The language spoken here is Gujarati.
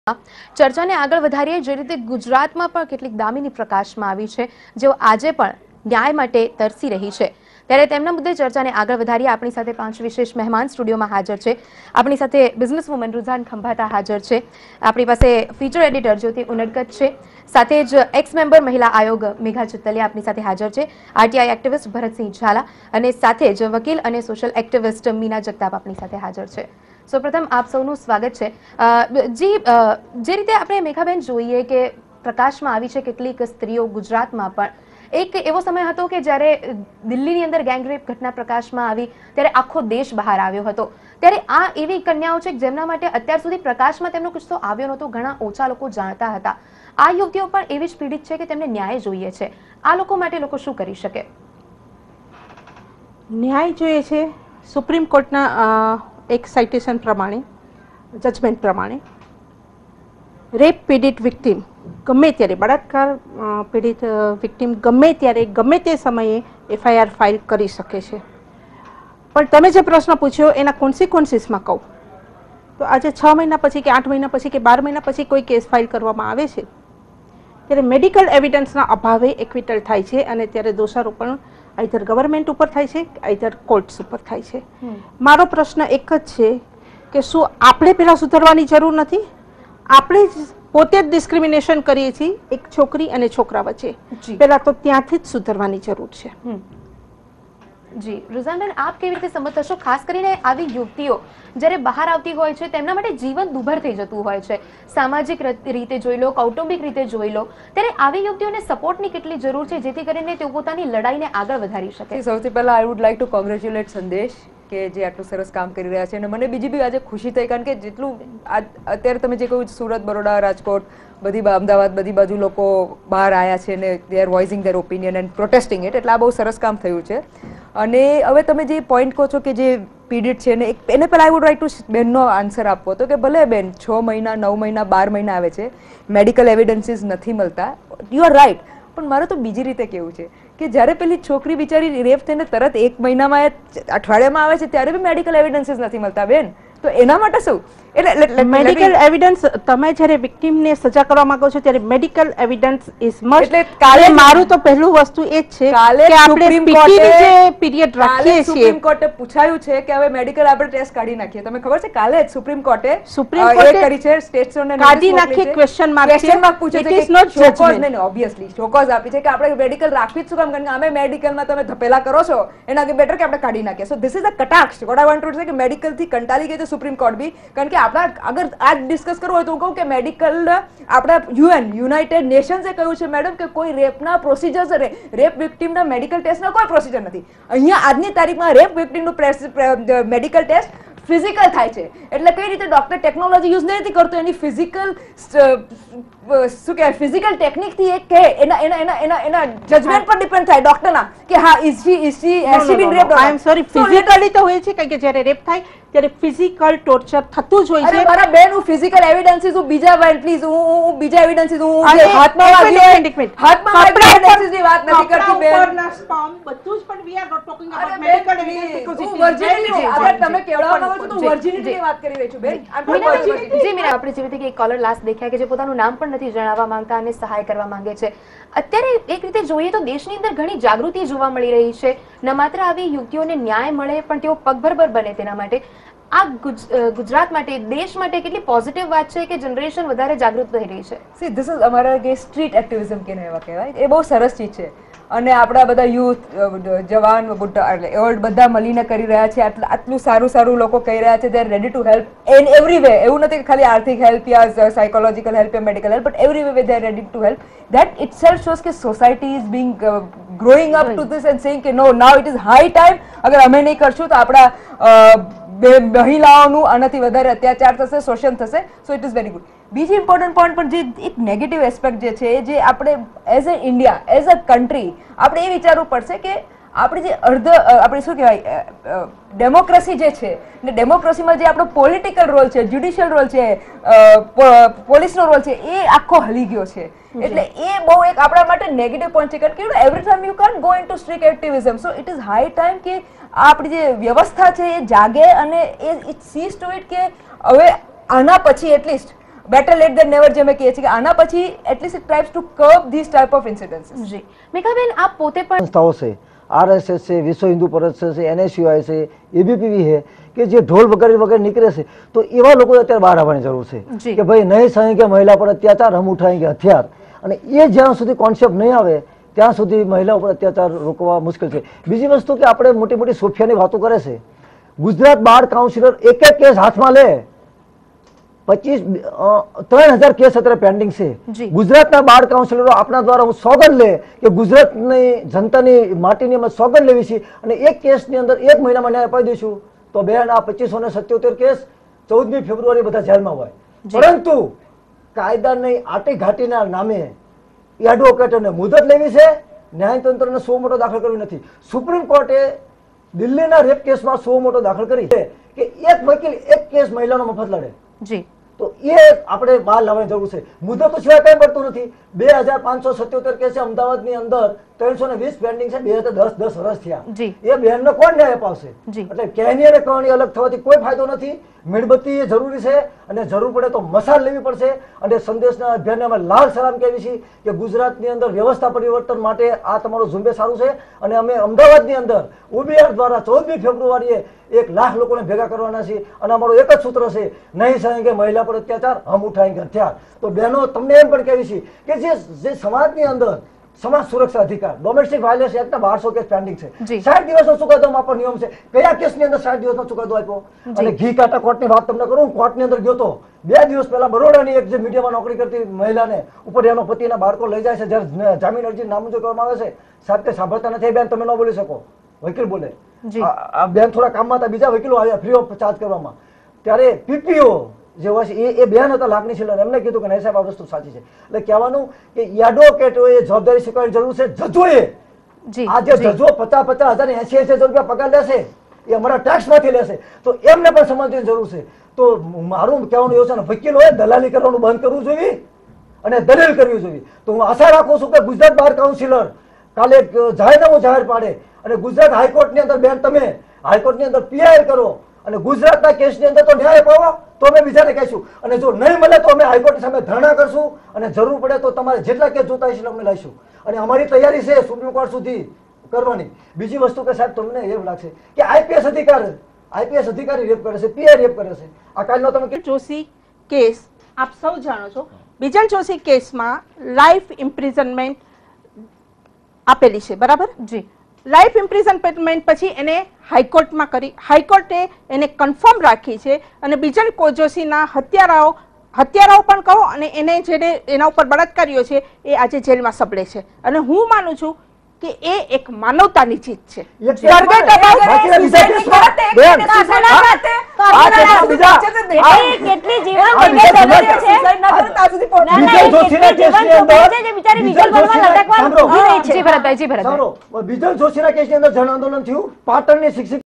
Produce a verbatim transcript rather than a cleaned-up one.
ચર્ચાને આગળ વધારીએ જે રીતે ગુજરાતમાં પણ કેટલીક દામિની પ્રકાશમાં આવી છે જેઓ આજે પણ ન્યાય માટે તરસી રહી છે ત્યારે તેમના મુદ્દે ચર્ચાને આગળ વધારીએ આપણી સાથે પાંચ વિશેષ મહેમાન સ્ટુડિયોમાં હાજર છે આપણી સાથે બિઝનેસ વુમન રુઝાન ખંભાતા હાજર છે આપણી પાસે ફીચર એડિટર જ્યોતિ ઉનડકટ છે સાથે જ એક્સ મેમ્બર મહિલા આયોગ મેઘા ચિત્તલિયા આપણી સાથે હાજર છે આરટીઆઈ એક્ટિવિસ્ટ ભરતસિંહ ઝાલા અને સાથે જ વકીલ અને સોશિયલ એક્ટિવિસ્ટ મીના જગતાપ આપણી સાથે હાજર છે સૌપ્રથમ આપ સૌનું સ્વાગત છે જી જે રીતે આપણે મેઘાબેન જોઈએ કે પ્રકાશમાં આવી છે કેટલીક સ્ત્રીઓ ગુજરાતમાં પણ એક એવો સમય હતો કે જ્યારે દિલ્હીની અંદર ગેંગરેપ ઘટના પ્રકાશમાં આવી ત્યારે આખો દેશ બહાર આવ્યો હતો ત્યારે આ એવી કન્યાઓ છે જેમના માટે અત્યાર સુધી પ્રકાશમાં તેમનો કિસ્સો આવ્યો નહોતો ઘણા ઓછા લોકો જાણતા હતા આ યુવતીઓ પણ એવી જ પીડિત છે કે તેમને ન્યાય જોઈએ છે આ લોકો માટે લોકો શું કરી શકે ન્યાય જોઈએ છે સુપ્રીમ કોર્ટના એક સાઇટેશન પ્રમાણે જજમેન્ટ પ્રમાણે રેપ પીડિત વિક્ટિમ ગમે ત્યારે બળાત્કાર પીડિત વિક્ટિમ ગમે ત્યારે ગમે તે સમયે એફઆઈઆર ફાઇલ કરી શકે છે પણ તમે જે પ્રશ્ન પૂછ્યો એના કોન્સિક્વન્સીસમાં કહું તો આજે છ મહિના પછી કે આઠ મહિના પછી કે બાર મહિના પછી કોઈ કેસ ફાઇલ કરવામાં આવે છે ત્યારે મેડિકલ એવિડન્સના અભાવે એક્વિટલ થાય છે અને ત્યારે દોષારોપણ આઈધર ગવર્મેન્ટ ઉપર થાય છે આઈધર કોર્ટ્સ ઉપર થાય છે મારો પ્રશ્ન એક જ છે કે શું આપણે પહેલાં સુધારવાની જરૂર નથી આપણે જ પોતે જ ડિસ્ક્રિમિનેશન કરીએ છીએ એક છોકરી અને છોકરા વચ્ચે પહેલાં તો ત્યાંથી જ સુધારવાની જરૂર છે જી રુઝાનબેન આપ કેવી રીતે સમજતા છો ખાસ કરીને આવી યુવતીઓ જ્યારે બહાર આવતી હોય છે તેમના માટે જીવન દુભર થઈ જતું હોય છે સામાજિક રીતે જોઈ લો કૌટુંબિક રીતે જોઈ લો ત્યારે આવી યુવતીઓને સપોર્ટની કેટલી જરૂર છે જેથી કરીને તેઓ પોતાની લડાઈને આગળ વધારી શકે સૌથી પહેલા I would like to congratulate Sandesh કે જે આટલું સરસ કામ કરી રહ્યા છે અને મને બીજી બી આજે ખુશી થઈ કારણ કે જેટલું અત્યારે તમે જે કહ્યું સુરત બરોડા રાજકોટ બધી અમદાવાદ બધી બાજુ લોકો બહાર આવ્યા છે ને they are voicing their opinion and protesting it એટલે આ બહુ સરસ કામ થયું છે અને હવે તમે જે પોઈન્ટ કહો છો કે જે પીડિત છે ને એને પહેલાં આઈ વુડ રાઈટ ટુ બેનનો આન્સર આપવો હતો કે ભલે બેન છ મહિના નવ મહિના બાર મહિના આવે છે મેડિકલ એવિડન્સીસ નથી મળતા યુ આર રાઈટ પણ મારે તો બીજી રીતે કેવું છે કે જ્યારે પેલી છોકરી બિચારી રેપ થઈને તરત એક મહિનામાં અઠવાડિયામાં આવે છે ત્યારે બી મેડિકલ એવિડન્સીસ નથી મળતા બેન તો એના માટે શું એટલે મેડિકલ એવિડન્સ તમે જ્યારે વિક્ટિમને સજા કરવા માંગો છો ત્યારે મેડિકલ એવિડન્સ ઇઝ મસ્ટ એટલે કાલે મારું તો પહેલું વસ્તુ એ જ છે કે આપણે પીટીની જે પીરિયડ રાખીએ છીએ સુપ્રીમ કોર્ટે પૂછાયું છે કે હવે મેડિકલ આપણે ટેસ્ટ કાઢી નાખીએ તમને ખબર છે કાલે જ સુપ્રીમ કોર્ટે સુપ્રીમ કોર્ટે કરી છે સ્ટેટ્સને કાઢી નાખી ક્વેશ્ચન માર્ક ક્વેશ્ચન માર્ક પૂછે છે કે શોકોઝ ને ઓબ્વિયસલી શોકોઝ આપી છે કે આપણે મેડિકલ રાખવી જ શું કામ કારણ કે અમે મેડિકલમાં તમે ધપેલા કરો છો એના કે બેટર કે આપણે કાઢી નાખીએ સો ધીસ ઇઝ અ કટાક્ષ what I want to say કે મેડિકલ થી કંટાળી ગઈ છે સુપ્રીમ કોર્ટ બી કારણ કે આપણા અગર આ ડિસ્કસ કરવું હોય તો હું કહું કે મેડિકલ આપણા યુએન યુનાઇટેડ નેશન્સે કહ્યું છે મેડમ કે કોઈ રેપના પ્રોસિજર્સ રેપ વિક્ટિમના મેડિકલ ટેસ્ટના કોઈ પ્રોસિજર નથી અહીંયા આજની તારીખમાં રેપ વિક્ટિમનું મેડિકલ ટેસ્ટ ફિઝિકલ થાય છે એટલે કઈ રીતે ડોક્ટર ટેકનોલોજી યુઝ નથી કરતો એની ફિઝિકલ શું કહેવાય ફિઝિકલ ટેકનિકથી એક કહે એના એના એના એના એના જજમેન્ટ પર ડિપેન્ડ થાય ડોક્ટરના કે હા is she is she has she been raped I am sorry physically તો હોય છે કારણ કે જ્યારે રેપ થાય ત્યારે ફિઝિકલ ટોર્ચર થતું જ હોય છે અરે મારા બેન હું ફિઝિકલ એવિડન્સીસ હું બીજા બેન પ્લીઝ હું હું બીજા એવિડન્સીસ હું જે હાથમાં વાગ્યું હાથમાં વાગ્યું એવિડન્સીસની વાત નથી કરતી બેન ઉપરના સ્પર્મ બધું જ પણ we are not talking about medical evidence હું વર્જિનિટી અગર તમે કેવડાવવા માંગો છો તો વર્જિનિટીની વાત કરી રહી છું બેન જી મીરા આપણે જેવી રીતે કે કોલર લાસ્ટ દેખ્યા કે જે પોતાનું નામ પણ નથી જણાવવા માંગતા અને સહાય કરવા માંગે છે અત્યારે એક રીતે જોઈએ તો દેશની અંદર ઘણી જાગૃતિ જોવા મળી રહી છે ન માત્ર આવી યુવતીઓને ન્યાય મળે પણ તેઓ પગભર બને તેના માટે આ ગુજરાત માટે દેશ માટે કેટલી પોઝિટિવ વાત છે કે જનરેશન વધારે જાગૃત થઈ રહી છે સી ધીસ ઇઝ અમારા કે સ્ટ્રીટ એક્ટિવિઝમ કે એવા કહેવાય એ બહુ સરસ ચીજ છે અને આપણા બધા યુથ જવાન બુઢા એટલે ઓલ્ડ બધા મળીને કરી રહ્યા છે આટલું સારું સારું લોકો કહી રહ્યા છે they are ready to help in every way એવું નથી કે ખાલી આર્થિક હેલ્પ યા સાયકોલોજીકલ હેલ્પ યા medical help but every way they are ready to help that itself shows કે society is being growing up to this and saying કે no now it is high time અગર અમે નહીં કરશું તો આપણા મહિલાઓનું આનાથી વધારે અત્યાચાર થશે શોષણ થશે so it is very good બીજી ઇમ્પોર્ટન્ટ પોઈન્ટ પણ જે એક નેગેટિવ એસ્પેક્ટ જે છે જે આપણે as a India as a country આપણે એ વિચારવું પડશે કે આપણે જે અર્ધ આપણે શું કહેવાય ડેમોક્રેસી જે છે ને ડેમોક્રેસીમાં જે આપણો પોલિટિકલ રોલ છે જ્યુડિશિયલ રોલ છે પોલીસનો રોલ છે એ આખો હલી ગયો છે એટલે એ બહુ એક આપણા માટે નેગેટિવ પોઈન્ટ છે કારણ કે every time you can't go into street activism so it is high time કે આ આપણી જે વ્યવસ્થા છે એ જાગે અને એ ઇટ સીઝ ટુ ઇટ કે હવે આના પછી at least better late than never જે અમે કહીએ છીએ કે આના પછી at least it tries to curb this type of incidences. જી મેઘાબેન, આપ પોતે પણ સંસ્થાઓ છે, આરએસએસ છે, વિશ્વ હિન્દુ પરિષદ છે, એનએસયુઆઈ છે, એબીપીવી છે, કે જે ઢોલ વગેરે વગેરે નીકળે છે, તો એવા લોકો અત્યારે બહાર આવવાની જરૂર છે કે ભાઈ નહીં સહેંગે મહિલા પર અત્યાચાર, હમ ઉઠાएंगे હથિયાર. અને એ જ્યાં સુધી કોન્સેપ્ટ નહીં આવે ત્યાં સુધી મહિલા ઉપર અત્યાચાર રોકવા મુશ્કેલ છે. બીજી વસ્તુ કે આપણે મોટી મોટી સોફિયાની વાતો કરે છે. ગુજરાત બાર કાઉન્સિલર એક એક કેસ હાથમાં લે, પચીસ ત્રણ હજાર કેસ અત્યારે પેન્ડિંગ છે. ગુજરાતના બાર કાઉન્સિલરો આપણા દ્વારા હું સોગંદ લે કે ગુજરાતની જનતાની માટીની અમે સોગંદ લેવી છે અને એક કેસની અંદર એક મહિનામાં ન્યાય અપાઈ દઈશું તો બેન આ પચીસો ને સત્યોતેર કેસ ચૌદમી ફેબ્રુઆરી બધા જેલમાં હોય. પરંતુ કાયદાની આટી ઘાટીના નામે એડવોકેટોને મુદત લેવી છે, ન્યાયતંત્રને સો મોટો દાખલ કરવી નથી. સુપ્રીમ કોર્ટે દિલ્હીના રેપ કેસમાં સો મોટો દાખલ કરી છે કે એક વકીલ એક કેસ મહિલાનો મફત લડે. જી તો એ આપણે બહાર લાવવાની જરૂર છે. મુદતો સિવાય કઈ મળતું નથી. બે હજાર પાંચસો સત્યોતેર કેસ છે અમદાવાદની અંદર, ત્રણસો ને વીસ પેન્ડિંગ છે. બે હજાર દસ દસ વર્ષ થયા. એ બહેનને કોણ ન્યાય અપાવશે? એટલે કહેણી અને કહાણી અલગ થવાથી કોઈ ફાયદો નથી. મીણબત્તી એ જરૂરી છે અને જરૂર પડે તો મસાલ લેવી પડશે. અને સંદેશના અભિયાનને અમે લાલ સલામ કહેવી છે કે ગુજરાતની અંદર વ્યવસ્થા પરિવર્તન માટે આ તમારું ઝુંબેશ સારું છે. અને અમે અમદાવાદની અંદર ઓબીઆર દ્વારા ચૌદમી ફેબ્રુઆરીએ એક લાખ લોકોને ભેગા કરવાના છે અને અમારું એક જ સૂત્ર છે, નહીં સહેંગે મહિલા પર અત્યાચાર, હમ ઉઠાएंगे હથિયાર. તો બહેનો તમને એમ પણ કહેવી છે કે જે જે સમાજની અંદર સમાજ સુરક્ષા અધિકાર ડોમેસ્ટિક વાયલન્સ એક્ટના બારસો કેસ પેન્ડિંગ છે. સાઠ દિવસનો ચુકાદો આપવાનો નિયમ છે. કયા કેસની અંદર સાઠ દિવસનો ચુકાદો આપ્યો? અને ઘી કાટા કોર્ટની વાત તમને કરું, કોર્ટની અંદર ગયો તો બે દિવસ પહેલા બરોડાની એક જે મીડિયામાં નોકરી કરતી મહિલાને ઉપર એનો પતિના બાળકો લઈ જાય છે, જ્યારે જામીન અરજી નામંજૂર કરવામાં આવે છે, સાહેબ તે સાંભળતા નથી. બેન તમે ન બોલી શકો, વકીલ બોલે. આ બેન થોડા કામમાં હતા, બીજા વકીલો આવ્યા ફ્રી ઓફ ચાર્જ કરવામાં. ત્યારે પીપીઓ જે હોય છે એ એ બેન હતા લાગણીશીલ, એમને કીધું કે નહીં સાહેબ આ વસ્તુ સાચી છે. એટલે કહેવાનું કે એડવોકેટોએ જવાબદારી સ્વીકારવાની જરૂર છે. જજોએ આ જે જજો પચાસ પચાસ હજાર એસી એસી હજાર રૂપિયા પગાર લેશે એ અમારા ટેક્સ માંથી લેશે, તો એમને પણ સમજવાની જરૂર છે. તો મારું કહેવાનું એવું છે ને, વકીલોએ દલાલી કરવાનું બંધ કરવું જોઈએ અને દલીલ કરવી જોઈએ. તો હું આશા રાખું છું કે ગુજરાત બાર કાઉન્સિલર કાલે જાહેરનામું જાહેર પાડે અને ગુજરાત હાઈકોર્ટની અંદર બેન તમે હાઈકોર્ટની અંદર પીઆઈ કરો અને ગુજરાતના કેસની અંદર તો ન્યાય અપાવો તો અમે બીજાને કહીશું. અને જો નહીં મળે તો અમે હાઈકોર્ટ સામે ધરણા કરશું અને જરૂર પડે તો તમારે જેટલા કેસ જોતા હશે અમે લઈશું. અને અમારી તૈયારી છે સુપ્રીમ કોર્ટ સુધી કરવાની. બીજી વસ્તુ કે સાહેબ તમને એવું લાગશે કે આઈપીએસ અધિકારી આઈપીએસ અધિકારી રેપ કરે છે, પીઆઈ રેપ કરે છે. આ કાલનો તમે જોશી કેસ આપ સૌ જાણો છો. બિજલ જોશી કેસમાં લાઈફ ઇમ્પ્રિઝનમેન્ટ આપેલી છે, બરાબર? જી. લાઈફ ઇમ્પ્રિઝનમેન્ટ પછી એને હાઈકોર્ટમાં કરી, હાઈકોર્ટે એને કન્ફર્મ રાખી છે અને બિજલ જોશીના હત્યારાઓ હત્યારાઓ પણ કહો અને એને જેને એના ઉપર બળાત્કારીઓ છે એ આજે જેલમાં સબળે છે. અને હું માનું છું કે એ એક માનવતાની જીત છે. બીજલ જોશીના કેસની અંદર જન આંદોલન થયું. પાટણની શિક્ષિત